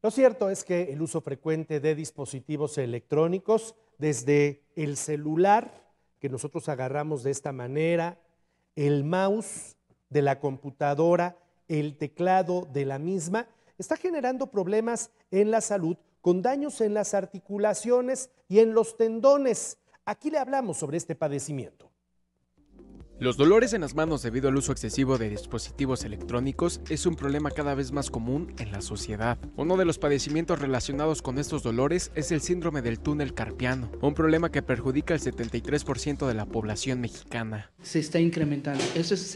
Lo cierto es que el uso frecuente de dispositivos electrónicos, desde el celular, que nosotros agarramos de esta manera, el mouse de la computadora, el teclado de la misma, está generando problemas en la salud con daños en las articulaciones y en los tendones. Aquí le hablamos sobre este padecimiento. Los dolores en las manos debido al uso excesivo de dispositivos electrónicos es un problema cada vez más común en la sociedad. Uno de los padecimientos relacionados con estos dolores es el síndrome del túnel carpiano, un problema que perjudica al 73% de la población mexicana. Se está incrementando, eso es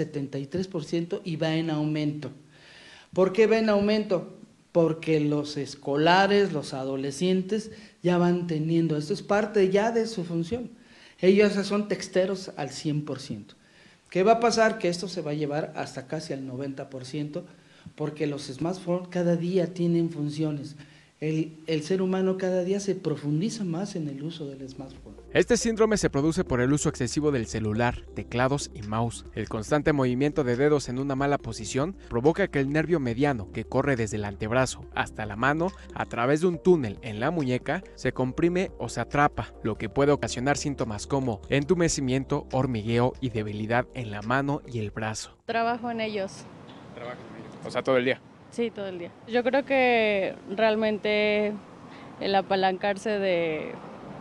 73% y va en aumento. ¿Por qué va en aumento? Porque los escolares, los adolescentes ya van teniendo, esto es parte ya de su función. Ellos son texteros al 100%. ¿Qué va a pasar? Que esto se va a llevar hasta casi al 90%, porque los smartphones cada día tienen funciones. El ser humano cada día se profundiza más en el uso del smartphone. Este síndrome se produce por el uso excesivo del celular, teclados y mouse. El constante movimiento de dedos en una mala posición provoca que el nervio mediano, que corre desde el antebrazo hasta la mano, a través de un túnel en la muñeca, se comprime o se atrapa, lo que puede ocasionar síntomas como entumecimiento, hormigueo y debilidad en la mano y el brazo. Trabajo en ellos. ¿Trabajas en ellos? O sea, todo el día. Sí, todo el día. Yo creo que realmente el apalancarse de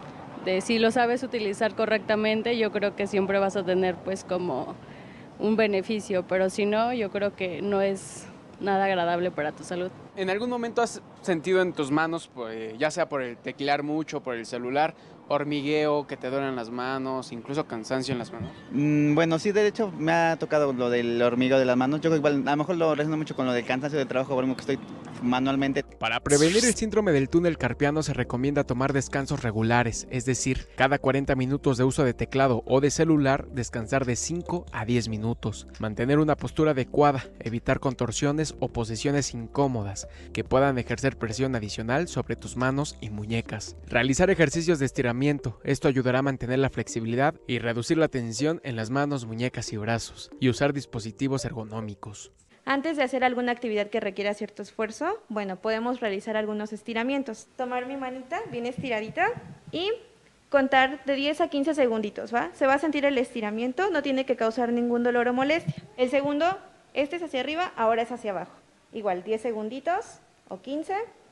si lo sabes utilizar correctamente, yo creo que siempre vas a tener pues como un beneficio, pero si no, yo creo que no es nada agradable para tu salud. ¿En algún momento has sentido en tus manos, pues, ya sea por el teclear mucho, por el celular, hormigueo, que te duelen las manos, incluso cansancio en las manos? Bueno, sí, de hecho me ha tocado lo del hormigueo de las manos. Yo igual, a lo mejor lo relaciono mucho con lo del cansancio de trabajo, por que estoy manualmente. Para prevenir el síndrome del túnel carpiano se recomienda tomar descansos regulares, es decir, cada 40 minutos de uso de teclado o de celular, descansar de 5 a 10 minutos. Mantener una postura adecuada, evitar contorsiones o posiciones incómodas que puedan ejercer presión adicional sobre tus manos y muñecas. Realizar ejercicios de estiramiento, esto ayudará a mantener la flexibilidad y reducir la tensión en las manos, muñecas y brazos, y usar dispositivos ergonómicos. Antes de hacer alguna actividad que requiera cierto esfuerzo, bueno, podemos realizar algunos estiramientos. Tomar mi manita bien estiradita y contar de 10 a 15 segunditos, ¿va? Se va a sentir el estiramiento, no tiene que causar ningún dolor o molestia. El segundo, este es hacia arriba, ahora es hacia abajo. Igual, 10 segunditos o 15,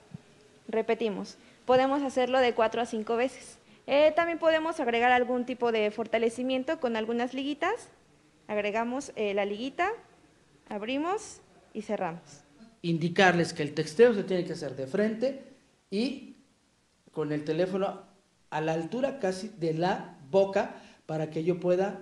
repetimos. Podemos hacerlo de 4 a 5 veces. También podemos agregar algún tipo de fortalecimiento con algunas liguitas. Agregamos la liguita, abrimos y cerramos. Indicarles que el texteo se tiene que hacer de frente y con el teléfono a la altura casi de la boca para que yo pueda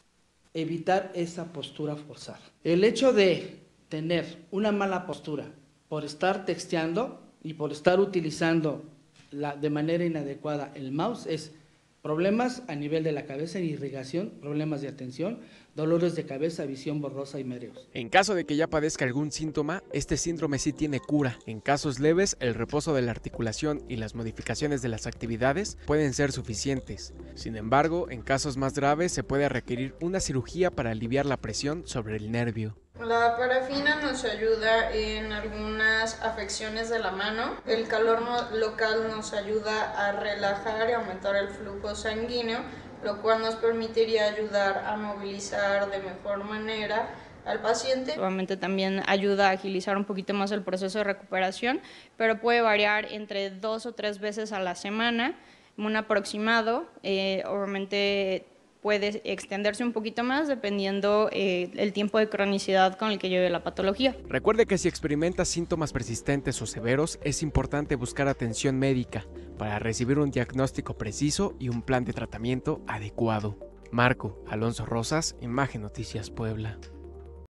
evitar esa postura forzada. El hecho de tener una mala postura por estar texteando y por estar utilizando de manera inadecuada el mouse es problemas a nivel de la cabeza en irrigación, problemas de atención, dolores de cabeza, visión borrosa y mareos. En caso de que ya padezca algún síntoma, este síndrome sí tiene cura. En casos leves, el reposo de la articulación y las modificaciones de las actividades pueden ser suficientes. Sin embargo, en casos más graves se puede requerir una cirugía para aliviar la presión sobre el nervio. La parafina nos ayuda en algunas afecciones de la mano. El calor local nos ayuda a relajar y aumentar el flujo sanguíneo, lo cual nos permitiría ayudar a movilizar de mejor manera al paciente. Obviamente también ayuda a agilizar un poquito más el proceso de recuperación, pero puede variar entre 2 o 3 veces a la semana, un aproximado. Obviamente puede extenderse un poquito más dependiendo el tiempo de cronicidad con el que lleve la patología. Recuerde que si experimenta síntomas persistentes o severos, es importante buscar atención médica para recibir un diagnóstico preciso y un plan de tratamiento adecuado. Marco Alonso Rosas, Imagen Noticias Puebla.